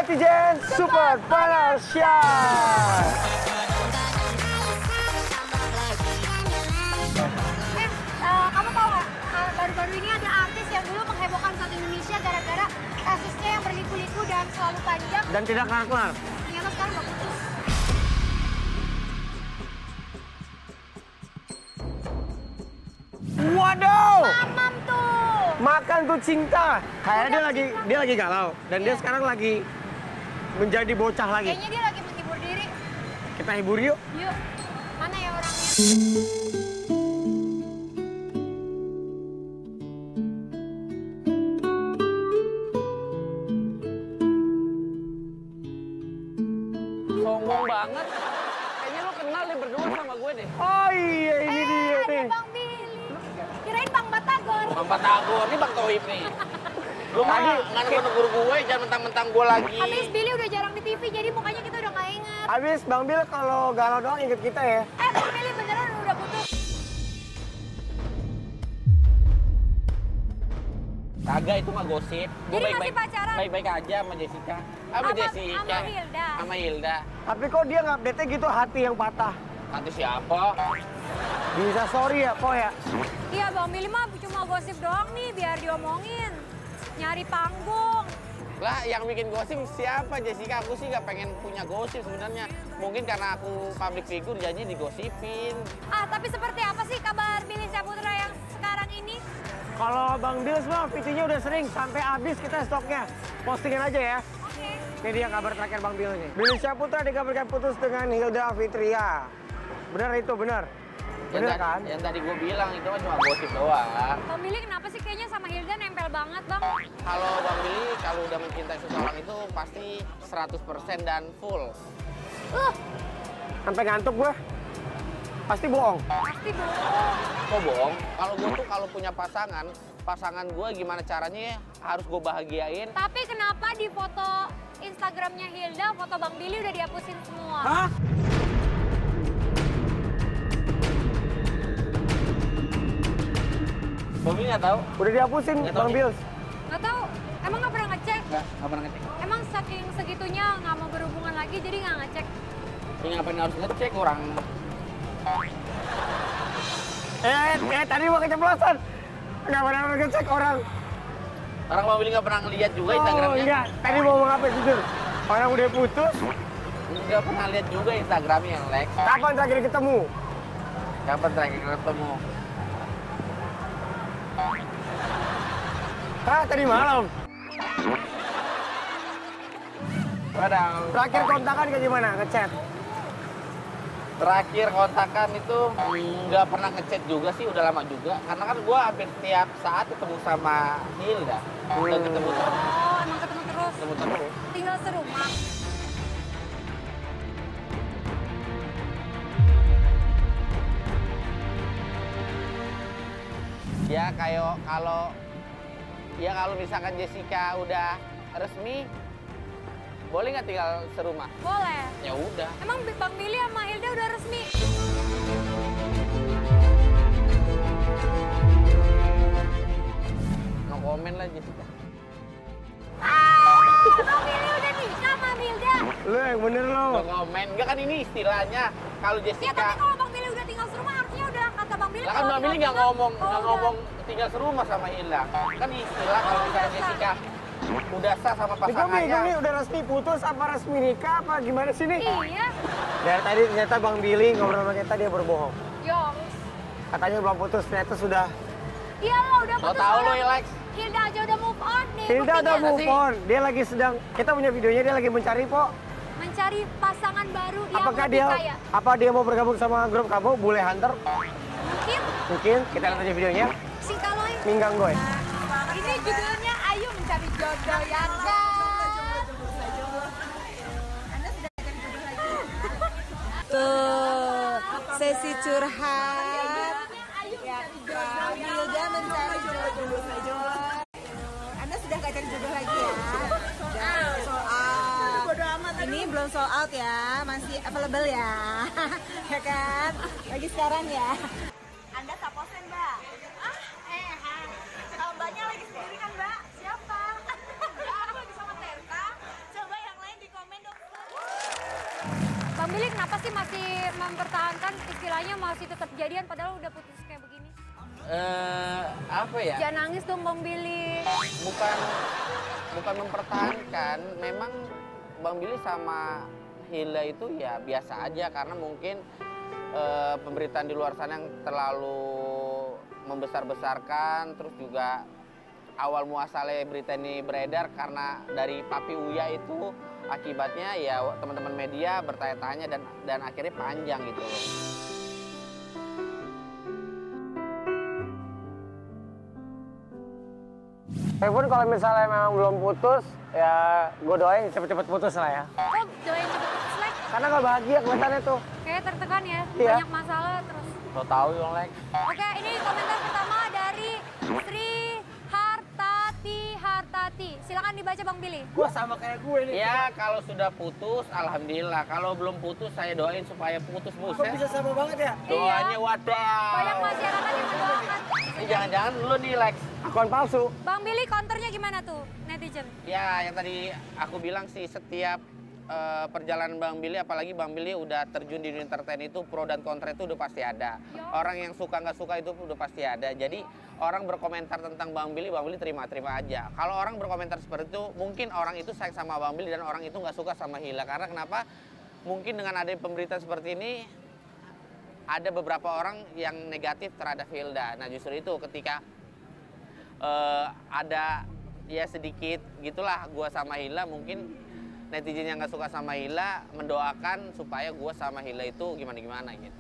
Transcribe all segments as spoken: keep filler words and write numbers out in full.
Netizen Super Panas Shot. Eh, uh, kamu tahu nggak? Uh, baru-baru ini ada artis yang dulu menghebohkan satu Indonesia gara-gara kasusnya yang berliku-liku dan selalu panjang. Dan tidak kelar-kelar. Ternyata sekarang udah putus. Waduh! Mamam tuh. Makan tuh cinta. Kayaknya dia lagi dia lagi galau dan dia Iya. sekarang lagi menjadi bocah lagi. Kayaknya dia lagi menghibur diri. Kita hibur yuk. Yuk, mana ya orangnya? Sombong banget. Kayaknya lo kenal deh berdua sama gue deh. Oh iya ini Eh, dia ada nih. Bang Billy. Kirain Bang Batagor. Bang Batagor, ini Bang Toib nih. Lu mah Tadi- nggak negur-negur gue, jangan mentang-mentang gue lagi. Habis Billy udah jarang di T V, jadi mukanya kita udah nggak inget. Habis Bang Bil kalau galau doang inget kita ya. Eh, Bang Billy beneran udah putus. Kagak, itu mah gosip. Gue Jadi masih pacaran? Baik-baik aja sama Jessica. Sama Sama- Jessica. sama Hilda. Sama Hilda. Tapi kok dia nggak update gitu hati yang patah. Nanti siapa? Bisa sorry ya, Po ya. Iya, Bang Billy mah cuma gosip doang nih biar diomongin. Nyari panggung. Lah, yang bikin gosip siapa Jessica? Aku sih nggak pengen punya gosip sebenarnya. Mungkin karena aku public figure jadi digosipin. Ah, tapi seperti apa sih kabar Billy Syahputra yang sekarang ini? Kalau Bang Bil semua videonya udah sering sampai habis kita stoknya. Postingin aja ya. Oke. Ini dia kabar terakhir Bang Bil nih. Billy Syahputra dikabarkan putus dengan Hilda Fitria. Benar itu, benar. Yang Benar tadi- kan? Yang tadi gue bilang itu kan cuma gosip doang. Bang Billy kenapa sih kayaknya sama Hilda nempel banget, Bang? Kalau Bang Billy kalau udah mencintai seseorang itu pasti seratus persen dan full. Uh, Sampai ngantuk gue. Pasti bohong. pasti bohong. Kok bohong? Kalau gue tuh kalau punya pasangan, pasangan gue gimana caranya harus gue bahagiain. Tapi kenapa di foto Instagramnya Hilda, foto Bang Billy udah dihapusin semua? Hah? Bang Billy nggak tahu? Udah dihapusin Nggak tahu Bang nih. Bil. Nggak tahu. Emang nggak pernah ngecek? Nggak, nggak pernah ngecek. Emang saking segitunya nggak mau berhubungan lagi jadi nggak ngecek? Ini ngapain harus ngecek orang? Eh, eh tadi mau keceplosan. Nggak pernah ngecek orang. Orang Bang Billy nggak pernah ngeliat juga Oh Instagramnya. iya, tadi mau ngomong apa jujur? Orang udah putus, Nggak pernah lihat juga Instagramnya yang Lex. kapan terakhir ketemu? Kapan terakhir ketemu? Hah, tadi malam. Padahal Terakhir kontakan kayak gimana? Ngechat? terakhir kontakan itu nggak pernah ngechat juga sih, udah lama juga. Karena kan gue hampir tiap saat ketemu sama Hilda. Udah Hmm. ketemu terus. Oh, emang ketemu terus. Ketemu terus. Tinggal serumah. Ya kayak kalau ya kalau misalkan Jessica udah resmi, boleh nggak tinggal serumah? Boleh. Ya udah. Emang Bang Billy sama Hilda udah resmi? No komen lah Jessica. Ah, Bang Billy udah nikah sama Hilda. Lu yang bener No lo. komen. Enggak kan ini istilahnya. Kalau Ya Jessica, tapi kalau Bang Billy udah tinggal serumah harusnya udah kata Bang Billy. lah kan kalau Bang Billy tinggal nggak ngomong serumah, nggak oh, ngomong udah. tinggal serumah sama Hilda. Kan istilah kalau Oh, misalnya udah Jessica udah sah sama Ini gue bingung nih, pasangannya. udah resmi putus apa resmi nikah apa gimana sih nih? Iya. Dari tadi ternyata Bang Billy ngobrol sama kita dia berbohong. Yoms. Katanya belum putus, ternyata sudah. Iya lo udah Lo putus. tahu lo orang. Lex? Hilda aja udah move on nih. Hilda udah buktinya. move on, dia lagi sedang, kita punya videonya dia lagi mencari Po. Mencari pasangan baru yang Apakah lebih dia, kaya. apa dia mau bergabung sama grup kamu, Bule Hunter? Mungkin Mungkin, kita lihat aja videonya. si Kaloy. Minggang Goy. Ini judulnya Ayo Mencari Jodoh ya kan? Tuh, sesi curhat. Ya, Bang Hilda mencari jodoh. Anda sudah gak cari jodoh lagi ya? Sudah sold out. Ini belum sold out ya, masih available ya. Ya kan? Lagi sekarang ya. Anda saposen, Mbak. Ah, eh, ah. Kalau mbaknya lagi sendiri kan, Mbak? Siapa? Ya, aku lagi sama Terta. Coba yang Bang Billy kenapa sih masih mempertahankan istilahnya masih tetap jadian padahal udah putus kayak begini? Eh, apa ya? Jangan nangis dong Bang Billy. Bukan bukan mempertahankan, memang Bang Billy sama Hilda itu ya biasa aja karena mungkin eh, pemberitaan di luar sana yang terlalu membesar-besarkan, terus juga awal muasalnya berita ini beredar karena dari Papi Uya itu akibatnya ya teman-teman media bertanya-tanya dan dan akhirnya panjang gitu loh. Walaupun kalau misalnya memang belum putus, ya gue doain cepet-cepet putus lah ya. Kok doain cepet putus, Lex? Karena gak bahagia kelihatannya tuh. Kayak tertekan ya, Iya. banyak masalah terus. Lo tahu dong, Lex. Oke, ini komentar pertama dari Sri Hartati Hartati. Silakan dibaca Bang Billy. Gue sama kayak gue nih. Ya kalau sudah putus, alhamdulillah. Kalau belum putus, saya doain supaya putus Kok buset. bisa sama banget ya? Doanya wadah. Banyak masyarakat yang mendoakan. Ini jangan-jangan lu nih, Lex. Akun palsu. Bang Billy counternya gimana tuh netizen? Ya, yang tadi aku bilang sih setiap eh, perjalanan Bang Billy, apalagi Bang Billy udah terjun di dunia entertain itu, pro dan kontra itu udah pasti ada. Orang yang suka nggak suka itu udah pasti ada. Jadi orang berkomentar tentang Bang Billy, Bang Billy terima-terima aja. Kalau orang berkomentar seperti itu, mungkin orang itu sayang sama Bang Billy dan orang itu nggak suka sama Hilda. Karena kenapa? Mungkin dengan ada pemberitaan seperti ini, ada beberapa orang yang negatif terhadap Hilda. Nah justru itu ketika Uh, ada ya sedikit gitulah gua sama Hilda, mungkin netizen yang nggak suka sama Hilda mendoakan supaya gua sama Hilda itu gimana-gimana gitu.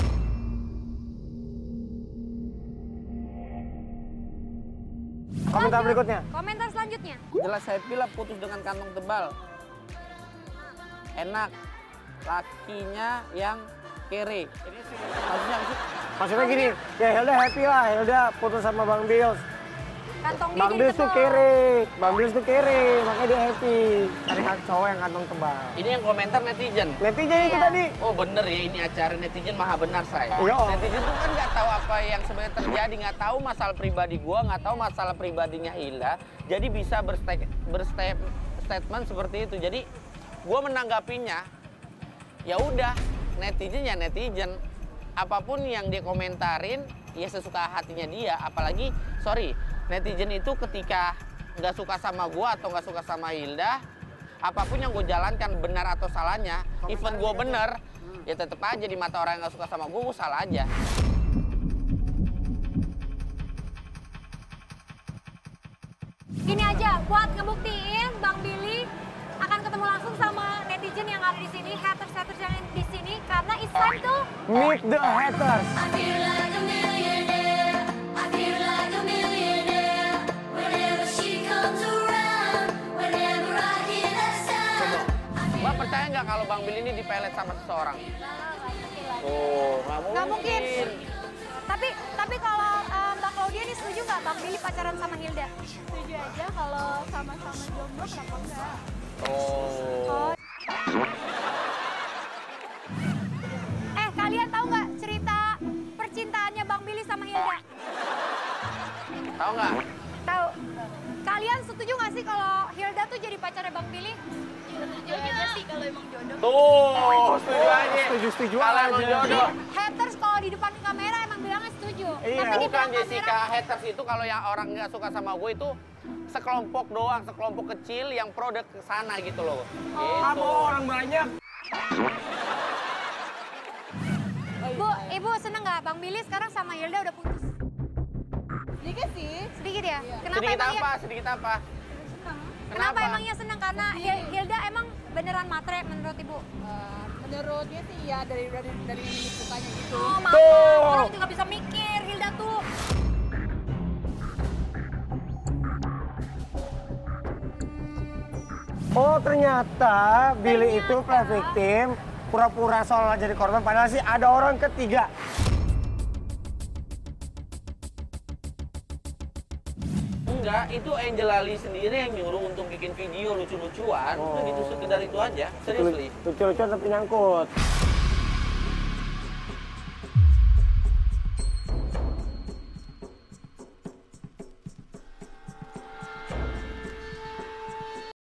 Komentar berikutnya. Komentar selanjutnya. Jelas happy lah putus dengan kantong tebal. Enak. Lakinya yang kere. Maksudnya apa sih? Maksudnya gini, ya Hilda happy lah, Hilda putus sama Bang Bills. Kantong dia Bang jadi Bills tuh tebal. kere, Bang Bills tuh kere, makanya dia happy. Cari cowok yang kantong tebal. Ini yang komentar netizen. Netizen itu Iya. tadi. Oh bener ya, ini acara netizen maha benar saya. Iya. Netizen tuh kan nggak tahu apa yang sebenarnya terjadi, nggak tahu masalah pribadi gua, nggak tahu masalah pribadinya Hilda. Jadi bisa berste berste statement seperti itu. Jadi gua menanggapinya, ya udah netizen ya netizen. Apapun yang dia komentarin, ya sesuka hatinya dia. Apalagi, sorry, netizen itu ketika nggak suka sama gua atau nggak suka sama Hilda, apapun yang gue jalankan benar atau salahnya, even gue bener, ya tetep aja di mata orang yang nggak suka sama gue, gue salah aja. Gini aja, buat ngebuktiin Bang Billy akan ketemu langsung sama netizen yang ada di sini, haters-haters yang di sini, karena it's time to Meet the haters. I feel like a millionaire. I feel like a millionaire. Whenever she comes around, whenever I hear that sound. Mbak percaya nggak kalau Bang Billy ini dipelet sama seseorang? Oh, nggak mungkin. nggak mungkin. Tapi tapi kalau eh, Mbak Claudia ini setuju nggak Bang Billy pacaran sama Hilda? Setuju aja kalau sama-sama jomblo kenapa enggak? Oh. Eh kalian tahu nggak cerita percintaannya Bang Billy sama Hilda? Tahu nggak? Tahu. Kalian setuju nggak sih kalau Hilda tuh jadi pacarnya Bang Billy? Setuju aja sih kalau emang jodoh. Tuh, setuju aja. Setuju-setuju Kalau aja. emang jodoh. Haters kalau di depan kamera emang bilangnya setuju. Iya. Tapi di Bukan belakang Jessica, kamera haters itu kalau yang orang nggak suka sama gue itu sekelompok doang, sekelompok kecil yang produk ke sana gitu loh. Gitu. Apa orang banyak? Bu, Ibu seneng nggak Bang Billy sekarang sama Hilda udah putus? Sedikit sih. Sedikit ya? Kenapa Sedikit emangnya? apa? Sedikit apa? Kenapa emangnya seneng? Karena Hil- Hilda emang beneran matre menurut Ibu? Eh, menurutnya sih ya dari dari dari mukanya gitu. Oh, maaf. Tuh. Orang juga bisa mikir Hilda tuh. Oh ternyata Billy itu play victim, pura-pura soal jadi korban, padahal sih ada orang ketiga. Enggak, itu Angel Ali sendiri yang nyuruh untuk bikin video lucu-lucuan. Oh. Udah gitu sekedar itu aja, seriously. Lucu-lucu tapi nyangkut.